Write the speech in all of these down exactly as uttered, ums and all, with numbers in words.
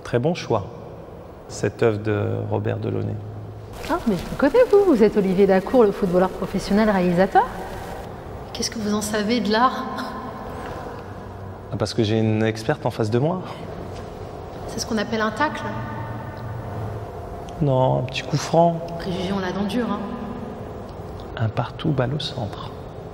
Très bon choix, cette œuvre de Robert Delaunay. Ah, mais je vous connais, vous. Vous êtes Olivier Dacour, le footballeur professionnel réalisateur. Qu'est-ce que vous en savez de l'art? Parce que j'ai une experte en face de moi. C'est ce qu'on appelle un tacle. Non, un petit coup franc. Préjugé, on l'a dent dure, hein. Un partout, balle au centre.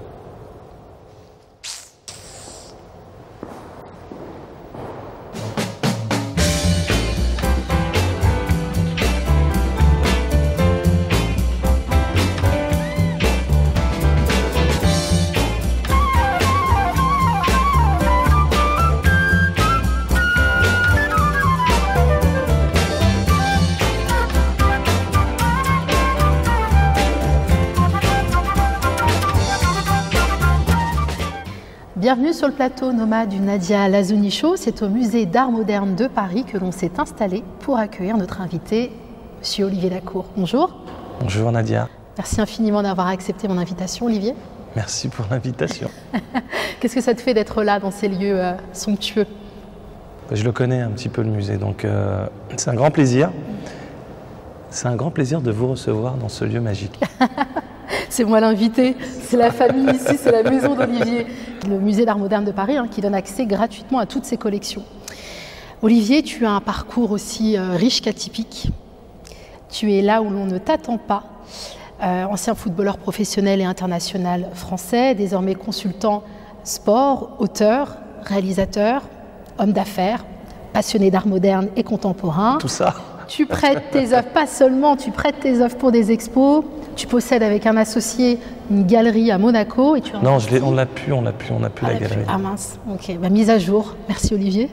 Bienvenue sur le plateau Nomade du Nadia Lazouni Show. C'est au musée d'art moderne de Paris que l'on s'est installé pour accueillir notre invité, monsieur Olivier Dacour. Bonjour. Bonjour Nadia. Merci infiniment d'avoir accepté mon invitation, Olivier. Merci pour l'invitation. Qu'est-ce que ça te fait d'être là dans ces lieux euh, somptueux? Je le connais un petit peu le musée, donc euh, c'est un grand plaisir. C'est un grand plaisir de vous recevoir dans ce lieu magique. C'est moi l'invité, c'est la famille ici, c'est la maison d'Olivier. Le musée d'art moderne de Paris hein, qui donne accès gratuitement à toutes ses collections. Olivier, tu as un parcours aussi euh, riche qu'atypique. Tu es là où l'on ne t'attend pas. Euh, ancien footballeur professionnel et international français, désormais consultant sport, auteur, réalisateur, homme d'affaires, passionné d'art moderne et contemporain. Tout ça. Tu prêtes tes œuvres, pas seulement, tu prêtes tes œuvres pour des expos. Tu possèdes avec un associé une galerie à Monaco. Et tu non, je on l'a pu, on l'a pu, on n'a plus ah, la galerie. Ah mince, ok, bah, mise à jour. Merci Olivier.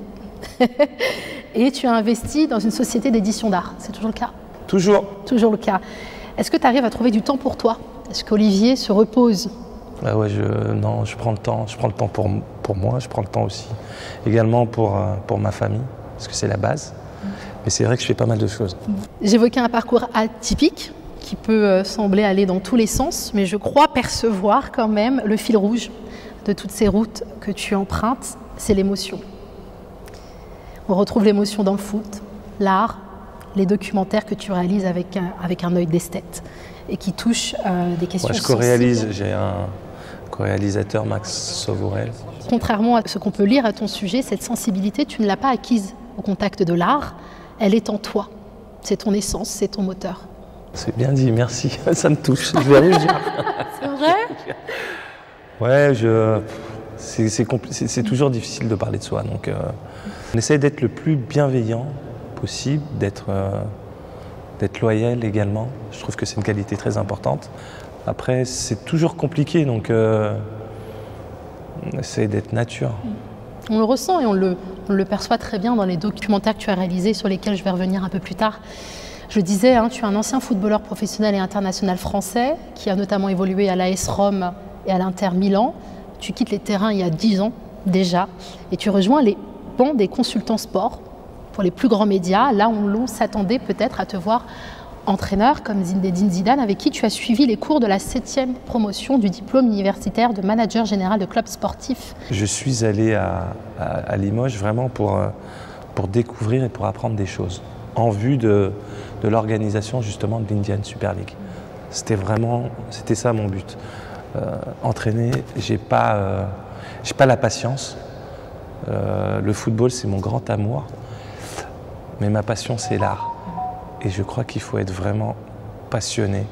Et tu as investi dans une société d'édition d'art, c'est toujours le cas? Toujours. Toujours le cas. Est-ce que tu arrives à trouver du temps pour toi? Est-ce qu'Olivier se repose? Ah ouais, je, non, je prends le temps. Je prends le temps pour, pour moi, je prends le temps aussi. Également pour, pour ma famille, parce que c'est la base. Mmh. Mais c'est vrai que je fais pas mal de choses. J'évoquais un parcours atypique qui peut sembler aller dans tous les sens, mais je crois percevoir quand même le fil rouge de toutes ces routes que tu empruntes, c'est l'émotion. On retrouve l'émotion dans le foot, l'art, les documentaires que tu réalises avec un, avec un œil d'esthète et qui touchent euh, des questions sensibles. Ouais, je co-réalise, j'ai un co-réalisateur, Max Sauvourel. Contrairement à ce qu'on peut lire à ton sujet, cette sensibilité, tu ne l'as pas acquise au contact de l'art, elle est en toi. C'est ton essence, c'est ton moteur. C'est bien dit, merci. Ça me touche. Je vais rougir. C'est vrai? Ouais, je... c'est toujours difficile de parler de soi. Donc, euh... on essaie d'être le plus bienveillant possible, d'être euh... d'être loyal également. Je trouve que c'est une qualité très importante. Après, c'est toujours compliqué, donc euh... on essaie d'être nature. On le ressent et on le, on le perçoit très bien dans les documentaires que tu as réalisés, sur lesquels je vais revenir un peu plus tard. Je disais, hein, tu es un ancien footballeur professionnel et international français qui a notamment évolué à l'A S Rome et à l'Inter Milan. Tu quittes les terrains il y a dix ans déjà et tu rejoins les bancs des consultants sport pour les plus grands médias, là où l'on s'attendait peut-être à te voir entraîneur comme Zinedine Zidane, avec qui tu as suivi les cours de la septième promotion du diplôme universitaire de manager général de club sportif. Je suis allé à, à, à Limoges vraiment pour, pour découvrir et pour apprendre des choses en vue de, de l'organisation justement de l'Indian Super League. C'était vraiment, c'était ça mon but. Euh, entraîner, j'ai pas, euh, j'ai pas la patience. Euh, le football, c'est mon grand amour, mais ma passion, c'est l'art. Et je crois qu'il faut être vraiment passionné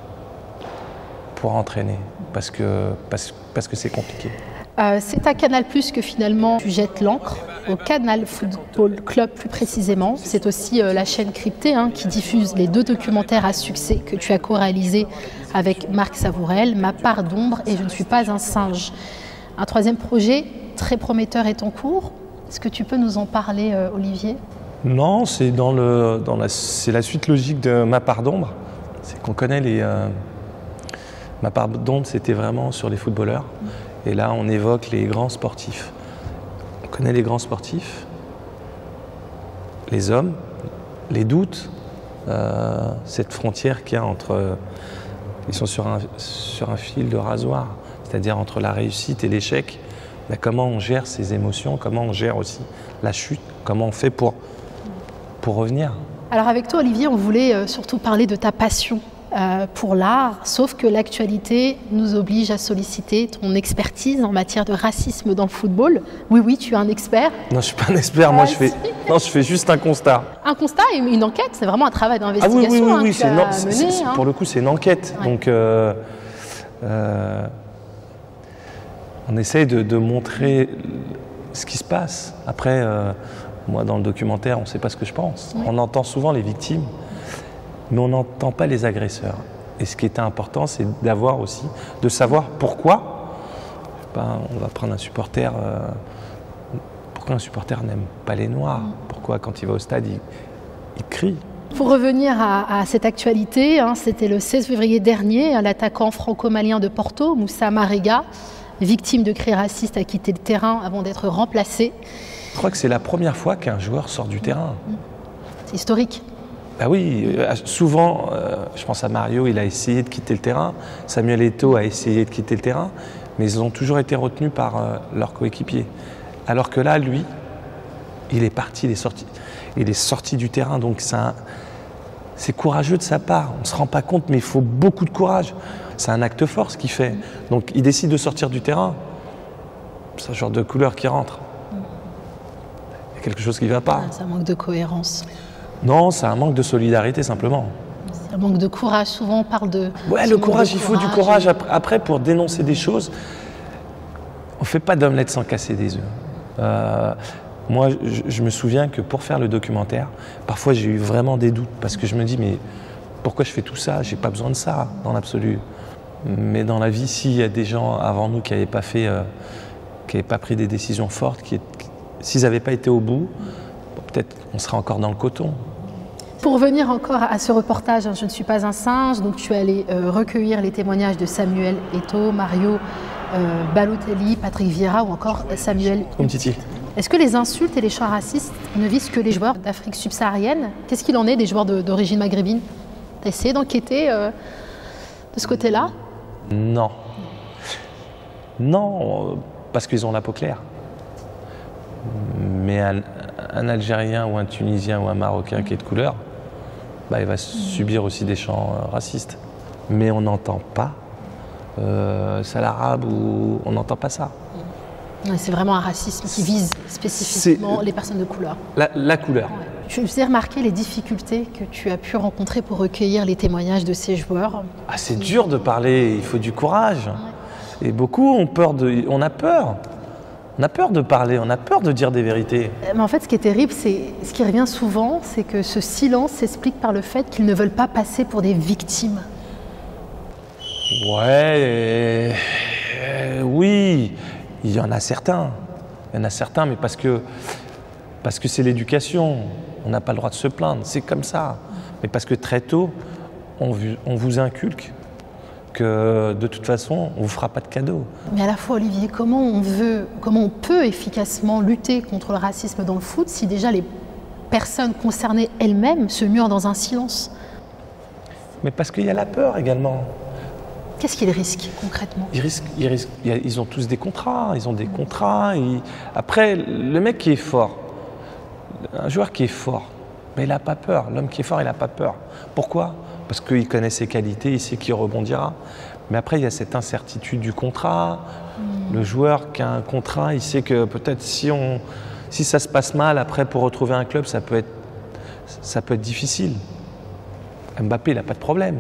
pour entraîner, parce que, parce, parce que c'est compliqué. Euh, c'est à Canal plus que finalement tu jettes l'encre, au Canal Football Club plus précisément. C'est aussi euh, la chaîne cryptée hein, qui diffuse les deux documentaires à succès que tu as co-réalisés avec Marc Savourel, Ma part d'ombre et Je ne suis pas un singe. Un troisième projet très prometteur est en cours. Est-ce que tu peux nous en parler, euh, Olivier? Non, c'est dans le, dans la, c'est la suite logique de Ma part d'ombre. C'est qu'on connaît les... Euh, Ma part d'ombre, c'était vraiment sur les footballeurs. Et là, on évoque les grands sportifs. On connaît les grands sportifs, les hommes, les doutes, euh, cette frontière qu'il y a entre... Euh, ils sont sur un, sur un fil de rasoir, c'est-à-dire entre la réussite et l'échec. Ben, comment on gère ses émotions, comment on gère aussi la chute, comment on fait pour pour revenir. Alors avec toi, Olivier, on voulait euh, surtout parler de ta passion euh, pour l'art, sauf que l'actualité nous oblige à solliciter ton expertise en matière de racisme dans le football. Oui, oui, tu es un expert. Non, je ne suis pas un expert, moi je fais, non, je fais juste un constat. Un constat et une enquête, c'est vraiment un travail d'investigation. Ah oui, oui, oui, hein, oui que c'est tu non, as c'est, mené, c'est, hein. pour le coup c'est une enquête. Ouais. Donc euh, euh, on essaye de, de montrer ce qui se passe. Après, euh, moi dans le documentaire, on ne sait pas ce que je pense. Oui. On entend souvent les victimes, mais on n'entend pas les agresseurs. Et ce qui était important, c'est d'avoir aussi, de savoir pourquoi. Je sais pas, on va prendre un supporter. Euh, pourquoi un supporter n'aime pas les Noirs? Pourquoi quand il va au stade, il, il crie? Pour revenir à, à cette actualité, hein, c'était le seize février dernier, l'attaquant franco-malien de Porto, Moussa Marega, victime de cris racistes, a quitté le terrain avant d'être remplacé. Je crois que c'est la première fois qu'un joueur sort du terrain. C'est historique. Ah oui, souvent, euh, je pense à Mario, il a essayé de quitter le terrain, Samuel Eto'o a essayé de quitter le terrain, mais ils ont toujours été retenus par euh, leurs coéquipiers. Alors que là, lui, il est parti, il est sorti, il est sorti du terrain, donc c'est, un, c'est courageux de sa part. On ne se rend pas compte, mais il faut beaucoup de courage. C'est un acte fort ce qu'il fait. Donc il décide de sortir du terrain. C'est un genre de couleur qui rentre. Il y a quelque chose qui ne va pas. Ah, c'est un manque de cohérence. Non, c'est un manque de solidarité simplement. C'est un manque de courage. Souvent on parle de... Ouais, le courage, il faut du courage après pour dénoncer des choses. On ne fait pas d'omelette sans casser des œufs. Euh, moi, je, je me souviens que pour faire le documentaire, parfois j'ai eu vraiment des doutes parce que je me dis, mais pourquoi je fais tout ça? J'ai pas besoin de ça dans l'absolu. Mais dans la vie, s'il y a des gens avant nous qui n'avaient pas fait, euh, qui n'avaient pas pris des décisions fortes, qui, qui, s'ils n'avaient pas été au bout, bon, peut-être on serait encore dans le coton. Pour revenir encore à ce reportage, hein, Je ne suis pas un singe, donc tu es allé euh, recueillir les témoignages de Samuel Eto'o, Mario euh, Balotelli, Patrick Vieira ou encore Samuel Umtiti. Est-ce que les insultes et les chants racistes ne visent que les joueurs d'Afrique subsaharienne? Qu'est-ce qu'il en est des joueurs de, d'origine maghrébine? Tu as essayé d'enquêter euh, de ce côté-là? Non. Non, parce qu'ils ont la peau claire. Mais un, un Algérien ou un Tunisien ou un Marocain qui est de couleur, bah, il va subir aussi des chants euh, racistes. Mais on n'entend pas euh, c'est l'arabe ou on n'entend pas ça. C'est vraiment un racisme qui vise spécifiquement c'est les personnes de couleur. La, la couleur. Ouais. Je vous ai remarqué les difficultés que tu as pu rencontrer pour recueillir les témoignages de ces joueurs. Ah, c'est qui... dur de parler, il faut du courage. Ouais. Et beaucoup ont peur de, on a peur. On a peur de parler, on a peur de dire des vérités. Mais en fait, ce qui est terrible, c'est ce qui revient souvent, c'est que ce silence s'explique par le fait qu'ils ne veulent pas passer pour des victimes. Ouais, euh, oui, il y en a certains. Il y en a certains, mais parce que parce que c'est l'éducation. On n'a pas le droit de se plaindre, c'est comme ça. Mais parce que très tôt, on, on vous inculque que de toute façon, on ne vous fera pas de cadeau. Mais à la fois, Olivier, comment on veut, comment on peut efficacement lutter contre le racisme dans le foot si déjà les personnes concernées elles-mêmes se murent dans un silence? Mais parce qu'il y a la peur également. Qu'est-ce qu'ils risquent concrètement? Ils risquent, ils risquent, ils ont tous des contrats, ils ont des contrats. Ils... Après, le mec qui est fort, un joueur qui est fort, mais il n'a pas peur. L'homme qui est fort, il n'a pas peur. Pourquoi? Parce qu'il connaît ses qualités, il sait qu'il rebondira. Mais après, il y a cette incertitude du contrat. Mmh. Le joueur qui a un contrat, il sait que peut-être si, on, si ça se passe mal, après, pour retrouver un club, ça peut être, ça peut être difficile. Mbappé, il n'a pas de problème.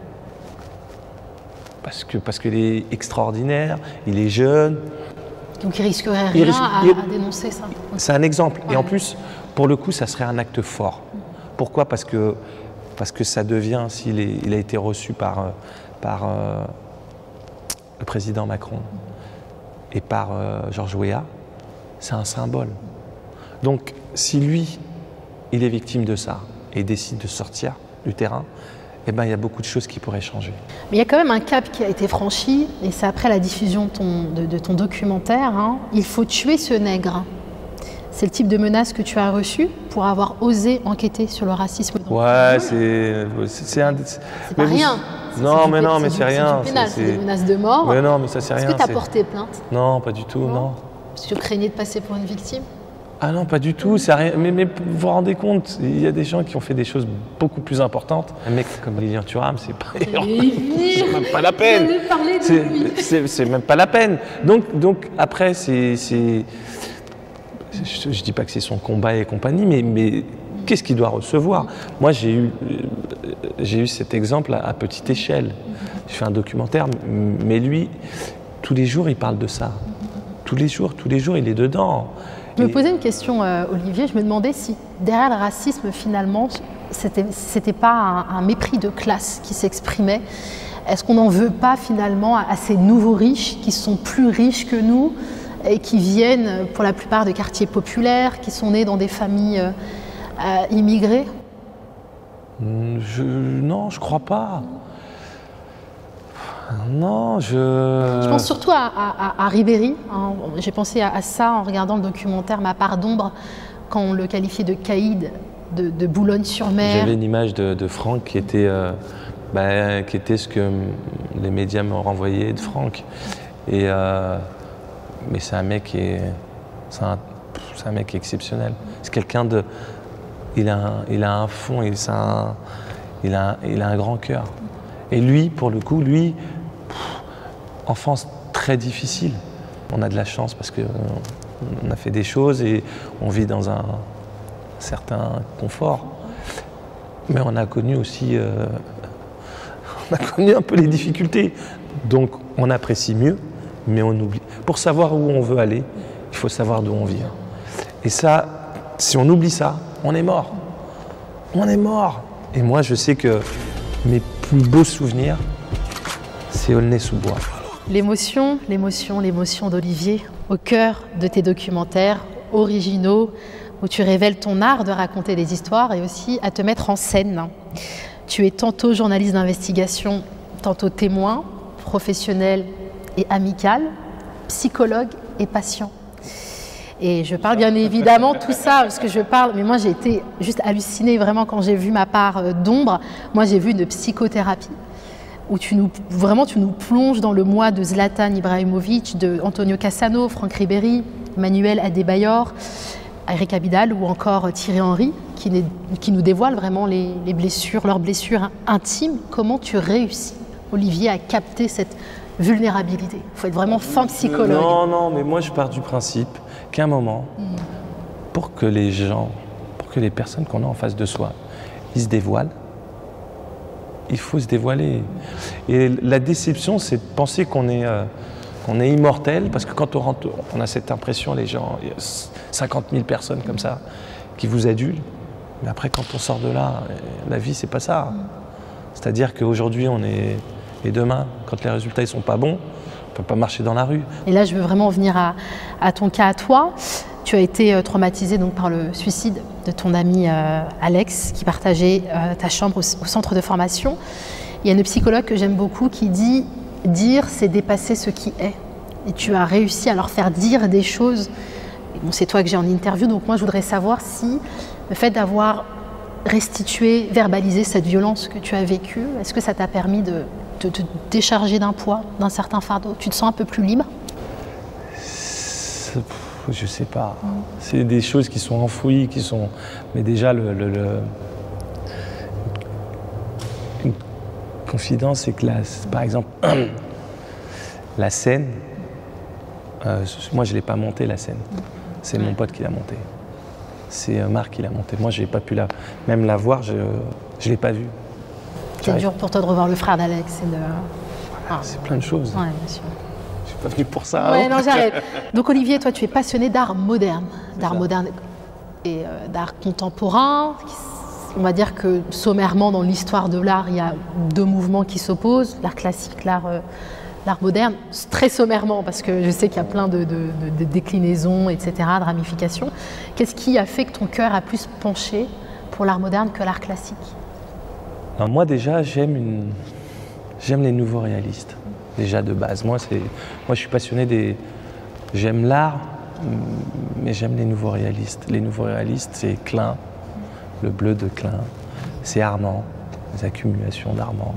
Parce que, parce qu'il est extraordinaire, il est jeune. Donc il risquerait rien risque, à, il, à dénoncer ça. C'est un exemple. Ouais. Et en plus, pour le coup, ça serait un acte fort. Pourquoi? Parce que, parce que ça devient, s'il est, il a été reçu par, par euh, le président Macron et par euh, Georges Weah, c'est un symbole. Donc si lui, il est victime de ça et décide de sortir du terrain, eh ben, il y a beaucoup de choses qui pourraient changer. Mais il y a quand même un cap qui a été franchi, et c'est après la diffusion de ton, de, de ton documentaire. Hein. Il faut tuer ce nègre. C'est le type de menace que tu as reçu pour avoir osé enquêter sur le racisme. Ouais, c'est... C'est un... pas vous... rien. Non, mais non, mais c'est rien. C'est des menaces de mort. Mais non, mais ça, c'est rien. Est-ce que tu as porté plainte? Non, pas du tout, non. non. Parce que tu craignais de passer pour une victime? Ah non, pas du tout. Rien. Mais, mais vous vous rendez compte, il y a des gens qui ont fait des choses beaucoup plus importantes. Un mec comme Lilian Thuram, c'est pas... c'est même pas la peine. C'est même pas la peine. Donc, donc après, c'est... Je ne dis pas que c'est son combat et compagnie, mais, mais qu'est-ce qu'il doit recevoir? Moi, j'ai eu, j'ai eu cet exemple à, à petite échelle. Je fais un documentaire, mais lui, tous les jours, il parle de ça. Tous les jours, tous les jours, il est dedans. Je me posais une question, euh, Olivier. Je me demandais si derrière le racisme, finalement, c'était c'était pas un, un mépris de classe qui s'exprimait. Est-ce qu'on n'en veut pas finalement à, à ces nouveaux riches qui sont plus riches que nous et qui viennent pour la plupart de quartiers populaires, qui sont nés dans des familles euh, euh, immigrées? je, Non, je crois pas. Non, je... Je pense surtout à, à, à Ribéry. Hein. J'ai pensé à, à ça en regardant le documentaire Ma part d'ombre, quand on le qualifiait de caïd de, de Boulogne-sur-Mer. J'avais une image de, de Franck qui était, euh, bah, qui était ce que les médias m'ont renvoyé de Franck. Et, euh, mais c'est un mec qui est, c'est un, c'est un mec exceptionnel. C'est quelqu'un de... Il a un, il a un fond, il, un, il, a, il a un grand cœur. Et lui, pour le coup, lui, pff, enfance très difficile. On a de la chance parce qu'on euh, a fait des choses et on vit dans un certain confort. Mais on a connu aussi, euh, on a connu un peu les difficultés. Donc on apprécie mieux, mais on oublie. Pour savoir où on veut aller, il faut savoir d'où on vient. Et ça, si on oublie ça, on est mort. On est mort. Et moi, je sais que mes plus beaux souvenirs, c'est Aulnay-sous-Bois. L'émotion, l'émotion, l'émotion d'Olivier, au cœur de tes documentaires originaux, où tu révèles ton art de raconter des histoires et aussi à te mettre en scène. Tu es tantôt journaliste d'investigation, tantôt témoin, professionnel et amical, psychologue et patient. Et je parle bien évidemment tout ça, parce que je parle, mais moi j'ai été juste hallucinée vraiment quand j'ai vu Ma part d'ombre. Moi j'ai vu une psychothérapie où tu nous, vraiment tu nous plonges dans le moi de Zlatan Ibrahimovic, de Antonio Cassano, Franck Ribéry, Manuel Adebayor, Eric Abidal ou encore Thierry Henry, qui, qui nous dévoilent vraiment les, les blessures, leurs blessures intimes. Comment tu réussis, Olivier, à capter cette vulnérabilité? Il faut être vraiment fin psychologue. Non, non, mais moi je pars du principe qu'à un moment, mmh. pour que les gens, pour que les personnes qu'on a en face de soi, ils se dévoilent, il faut se dévoiler. Et la déception, c'est de penser qu'on est, euh, qu'on est immortel, parce que quand on rentre, on a cette impression, les gens, il y a cinquante mille personnes comme ça, qui vous adulent, mais après quand on sort de là, la vie c'est pas ça. Mmh. C'est-à-dire qu'aujourd'hui on est... Et demain, quand les résultats ne sont pas bons, on ne peut pas marcher dans la rue. Et là, je veux vraiment venir à, à ton cas, à toi. Tu as été traumatisé donc, par le suicide de ton ami euh, Alex, qui partageait euh, ta chambre au, au centre de formation. Il y a une psychologue que j'aime beaucoup qui dit « dire, c'est dépasser ce qui est ». Et tu as réussi à leur faire dire des choses. Bon, c'est toi que j'ai en interview, donc moi, je voudrais savoir si le fait d'avoir restitué, verbalisé cette violence que tu as vécue, est-ce que ça t'a permis de te de décharger d'un poids, d'un certain fardeau? Tu te sens un peu plus libre? Je sais pas. Mmh. C'est des choses qui sont enfouies, qui sont... Mais déjà, le, le, le... une confidence, c'est que, la, par exemple, la scène, euh, moi, je ne l'ai pas montée, la scène. C'est mmh. mon pote qui l'a montée. C'est Marc qui l'a montée. Moi, je n'ai pas pu la... Même la voir, je ne l'ai pas vue. C'est dur pour toi de revoir le frère d'Alex et de... Ah. C'est plein de choses. Ouais, bien sûr. Je suis pas venu pour ça. Ouais, non, j'arrête. Donc Olivier, toi, tu es passionné d'art moderne, d'art moderne et euh, d'art contemporain. On va dire que sommairement, dans l'histoire de l'art, il y a deux mouvements qui s'opposent, l'art classique, l'art euh, l'art moderne. Très sommairement, parce que je sais qu'il y a plein de, de, de, de déclinaisons, et cetera, de ramifications. Qu'est-ce qui a fait que ton cœur a plus penché pour l'art moderne que l'art classique? Alors moi déjà j'aime une... j'aime les nouveaux réalistes, déjà de base. Moi, c'est... moi je suis passionné des... J'aime l'art, mais j'aime les nouveaux réalistes. Les nouveaux réalistes, c'est Klein, le bleu de Klein, c'est Armand, les accumulations d'Armand,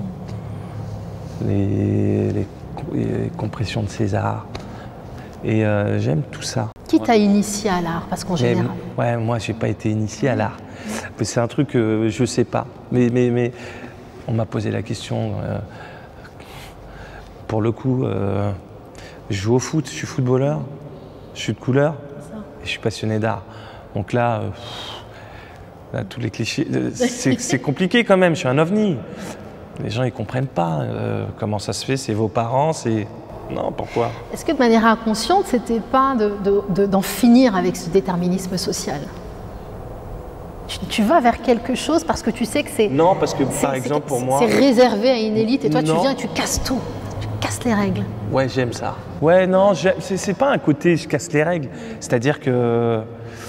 les... Les... les compressions de César. Et euh, j'aime tout ça. Qui qui t'a initié à l'art? Parce qu'en général... Ouais, moi, j'ai pas été initié à l'art. C'est un truc que je sais pas. Mais, mais, mais on m'a posé la question. Euh, pour le coup, euh, je joue au foot, je suis footballeur, je suis de couleur et je suis passionné d'art. Donc là, euh, là, tous les clichés, c'est compliqué quand même. Je suis un ovni. Les gens, ils comprennent pas euh, comment ça se fait. C'est vos parents, c'est... Non, pourquoi? Est-ce que de manière inconsciente, c'était pas d'en de, de, de, finir avec ce déterminisme social? tu, tu vas vers quelque chose parce que tu sais que c'est... Non, parce que par exemple, pour moi... C'est réservé à une élite et toi, non. tu viens et tu casses tout. Tu casses les règles. Ouais, j'aime ça. Ouais, non, c'est pas un côté je casse les règles. C'est-à-dire que...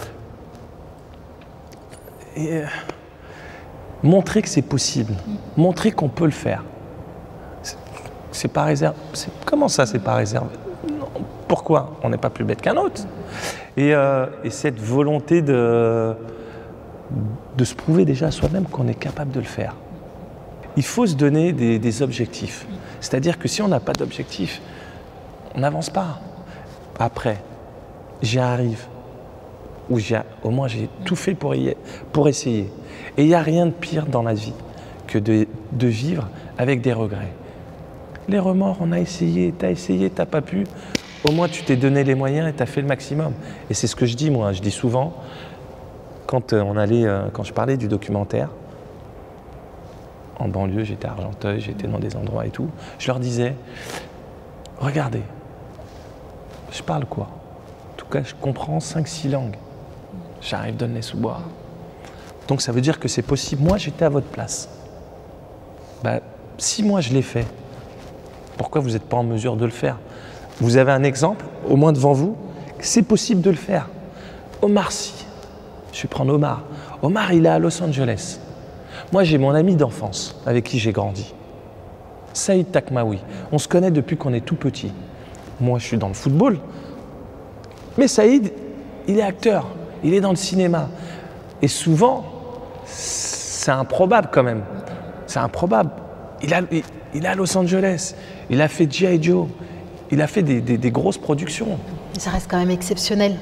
Et, euh, montrer que c'est possible. Mm. Montrer qu'on peut le faire. C'est pas réservé. Comment ça, c'est pas réservé? Non. Pourquoi? On n'est pas plus bête qu'un autre. Et, euh, et cette volonté de, de se prouver déjà à soi-même qu'on est capable de le faire. Il faut se donner des, des objectifs. C'est-à-dire que si on n'a pas d'objectif, on n'avance pas. Après, j'y arrive. Ou au moins j'ai tout fait pour, y, pour essayer. Et il n'y a rien de pire dans la vie que de, de vivre avec des regrets. Les remords, on a essayé, t'as essayé, t'as pas pu. Au moins, tu t'es donné les moyens et t'as fait le maximum. Et c'est ce que je dis, moi. Je dis souvent, quand, on allait, quand je parlais du documentaire, en banlieue, j'étais à Argenteuil, j'étais dans des endroits et tout, je leur disais, regardez, je parle quoi? En tout cas, je comprends cinq six langues. J'arrive d'Aulnay-sous-Bois. Donc ça veut dire que c'est possible. Moi, j'étais à votre place. Bah, si moi, je l'ai fait, pourquoi vous n'êtes pas en mesure de le faire? Vous avez un exemple, au moins devant vous, c'est possible de le faire. Omar Sy, je vais prendre Omar. Omar, il est à Los Angeles. Moi, j'ai mon ami d'enfance avec qui j'ai grandi. Saïd Takmaoui. On se connaît depuis qu'on est tout petit. Moi, je suis dans le football. Mais Saïd, il est acteur. Il est dans le cinéma. Et souvent, c'est improbable quand même. C'est improbable. Il, a, il, il est à Los Angeles. Il a fait G I Joe. Il a fait des, des, des grosses productions. Ça reste quand même exceptionnel.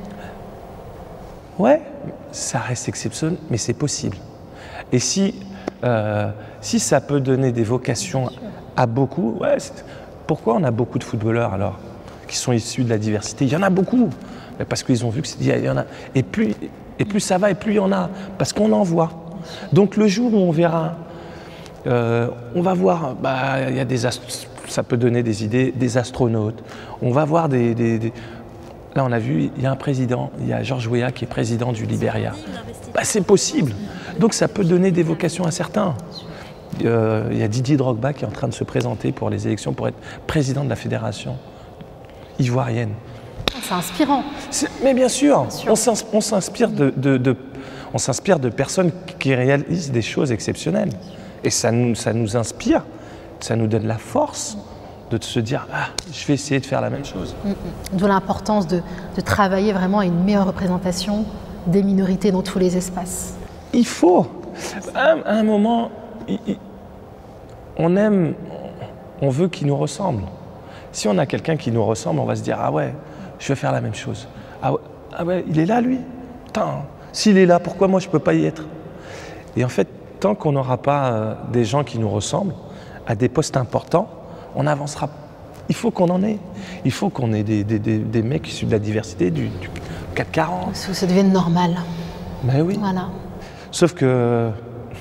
Ouais, ça reste exceptionnel, mais c'est possible. Et si, euh, si ça peut donner des vocations à beaucoup, ouais, pourquoi on a beaucoup de footballeurs alors qui sont issus de la diversité? Il y en a beaucoup, mais parce qu'ils ont vu qu'il y en a. Et plus, et plus ça va, et plus il y en a, parce qu'on en voit. Donc le jour où on verra, euh, on va voir, bah, il y a des ast- ça peut donner des idées, des astronautes. On va voir des, des, des... Là, on a vu, il y a un président, il y a George Weah qui est président du Libéria. Bah, c'est possible. Donc ça peut donner des vocations à certains. Euh, il y a Didier Drogba qui est en train de se présenter pour les élections pour être président de la fédération ivoirienne. C'est inspirant. Mais bien sûr, bien sûr. on s'inspire de, de, de, on s'inspire de personnes qui réalisent des choses exceptionnelles. Et ça nous, ça nous inspire, ça nous donne la force de se dire « Ah, je vais essayer de faire la même chose. Mmh. » D'où l'importance de, de travailler vraiment à une meilleure représentation des minorités dans tous les espaces. Il faut. À, à un moment, il, il, on aime, on veut qu'il nous ressemble. Si on a quelqu'un qui nous ressemble, on va se dire « Ah ouais, je vais faire la même chose. Ah ouais, ah ouais il est là, lui. Putain, s'il est là, pourquoi moi je ne peux pas y être ?» Et en fait, tant qu'on n'aura pas euh, des gens qui nous ressemblent à des postes importants, on avancera. Il faut qu'on en ait. Il faut qu'on ait des, des, des, des mecs issus de la diversité, du, du quatre quarante. Ça, ça devienne normal. Ben oui. Voilà. Sauf que...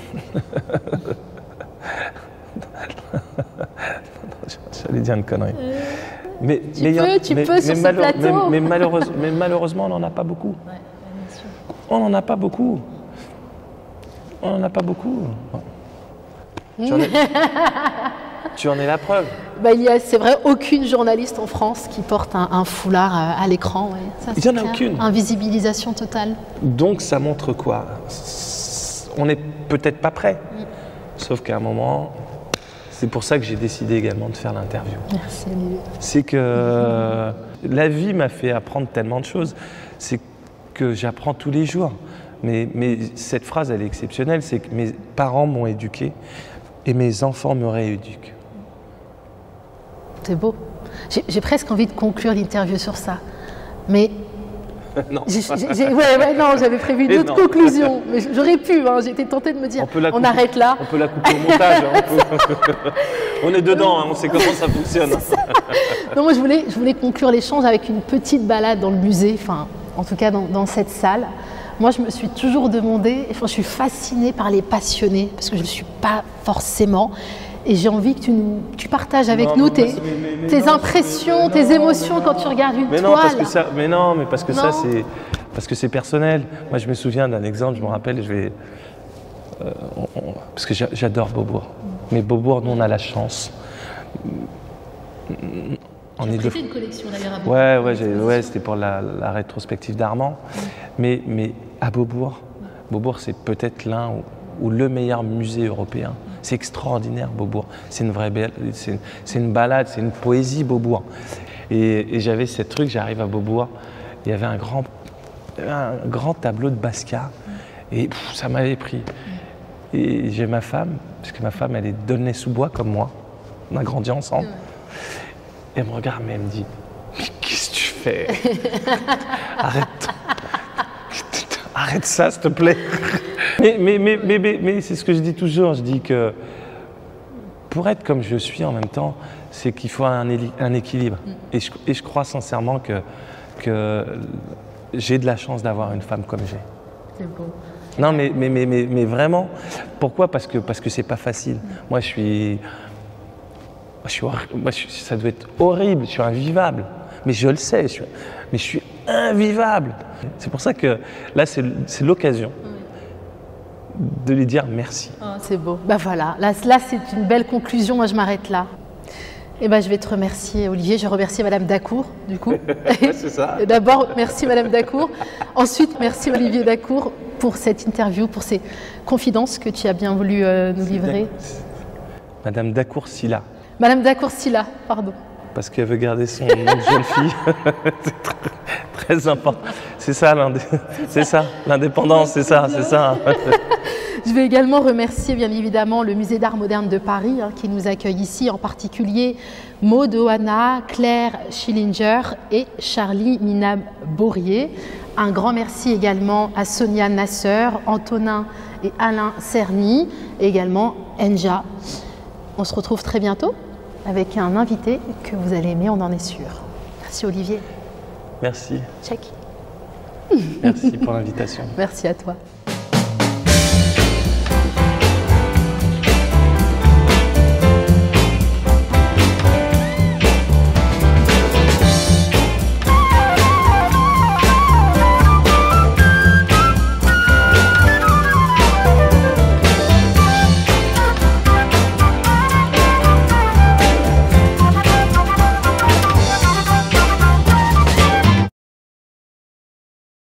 J'allais dire une connerie. Euh, mais, tu mais peux, a, tu mais, peux mais sur malheure, ce plateau. Mais, mais, malheureuse, mais malheureusement, on n'en a pas beaucoup. Ouais, bien sûr. On n'en a pas beaucoup. On n'en a pas beaucoup. Tu en es, tu en es la preuve. Bah, il y a, c'est vrai, aucune journaliste en France qui porte un, un foulard à, à l'écran. Ouais. Ça, il n'y en a aucune. Invisibilisation totale. Donc ça montre quoi? On n'est peut-être pas prêt. Mm. Sauf qu'à un moment, c'est pour ça que j'ai décidé également de faire l'interview. Merci. C'est que euh, la vie m'a fait apprendre tellement de choses. C'est que j'apprends tous les jours. Mais, mais cette phrase, elle est exceptionnelle. C'est que mes parents m'ont éduqué. Et mes enfants me rééduquent. C'est beau. J'ai, j'ai presque envie de conclure l'interview sur ça. Mais Non. J'ai- j'ai- ouais, ouais, non, j'avais prévu Et d'autres non. conclusions, mais j'aurais pu. Hein, J'étais tentée de me dire, On peut la on couper. arrête là. On peut la couper au montage. hein, on, peut- on est dedans, hein, on sait comment ça fonctionne. Non, moi, je voulais, je voulais conclure l'échange avec une petite balade dans le musée, enfin, en tout cas dans, dans cette salle. Moi, je me suis toujours demandé, enfin, je suis fascinée par les passionnés, parce que je ne le suis pas forcément. Et j'ai envie que tu, nous, tu partages avec Non, nous mais tes, moi, c'est- mais- mais tes non, impressions, mais- mais tes non, émotions mais quand non. tu regardes une Mais non, parce toile. que ça, mais non, mais parce que ça, Non. c'est, parce que c'est personnel. Moi, je me souviens d'un exemple. Je me rappelle, je vais, euh, on- on- parce que j'a- j'adore Beaubourg. Mais Beaubourg, nous, on a la chance. En Tu as Ile-de- prêté une collection d'ailleurs à Beaubourg. Ouais, ouais, j'ai- ouais, c'était pour la, la rétrospective d'Armand. Mais, mais à Beaubourg, Beaubourg, c'est peut-être l'un ou, ou le meilleur musée européen. C'est extraordinaire, Beaubourg. C'est une vraie belle, c'est une, c'est une balade, c'est une poésie, Beaubourg. Et, et j'avais ce truc, j'arrive à Beaubourg, il y avait un grand, un grand tableau de Basquiat, et pff, ça m'avait pris. Et j'ai ma femme, parce que ma femme, elle est d'Aulnay-sous-Bois comme moi. On a grandi ensemble. Et elle me regarde, mais elle me dit, mais qu'est-ce que tu fais? Arrête. Arrête ça, s'il te plaît. Mais, mais, mais, mais, mais, mais c'est ce que je dis toujours. Je dis que pour être comme je suis en même temps, c'est qu'il faut un, éli- un équilibre. Et je, et je crois sincèrement que, que j'ai de la chance d'avoir une femme comme j'ai. C'est beau. Non, mais, mais, mais, mais, mais vraiment, pourquoi? Parce que parce que c'est pas facile. Moi, je suis, moi, je suis, hor- moi, je suis- ça doit être horrible. Je suis invivable. Mais je le sais. Je suis, mais je suis invivable. C'est pour ça que là, c'est c'est l'occasion de lui dire merci. Ah, c'est beau. Bah voilà, là, là c'est une belle conclusion. Moi, je m'arrête là. Et ben, je vais te remercier, Olivier. Je remercie Madame Dacour, du coup. c'est ça. Et D'abord, merci Madame Dacour. Ensuite, merci Olivier Dacour pour cette interview, pour ces confidences que tu as bien voulu euh, nous livrer. Madame Dacour-Silla, Madame Dacour-Silla, pardon. parce qu'elle veut garder son nom de jeune fille. C'est très, très important. C'est ça, l'indé- c'est ça, l'indépendance, c'est ça, c'est ça. Je vais également remercier bien évidemment le Musée d'Art Moderne de Paris hein, qui nous accueille ici, en particulier Maud Oana, Claire Schillinger et Charlie Minab-Bourrier. Un grand merci également à Sonia Nasser, Antonin et Alain Cerny, et également Enja. On se retrouve très bientôt avec un invité que vous allez aimer, on en est sûr. Merci Olivier. Merci, Check. merci pour l'invitation. Merci à toi.